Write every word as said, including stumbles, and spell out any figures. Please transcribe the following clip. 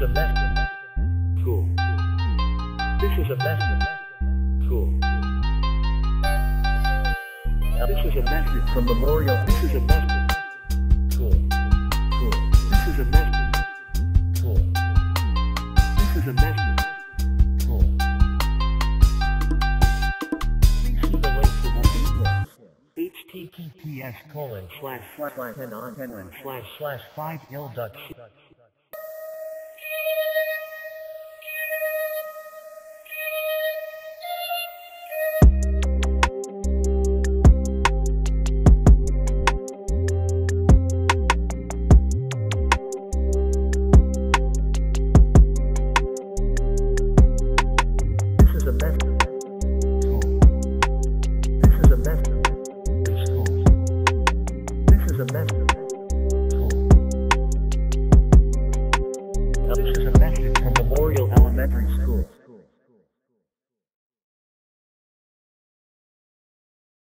is a message. Cool. This is a message. Cool. Now this is a message from Memorial. This is a message. Cool. Cool. This is a message. Cool. This is a message. Cool. Please see the link for more details. H T T P S colon slash slash ten on ten slash slash five il dot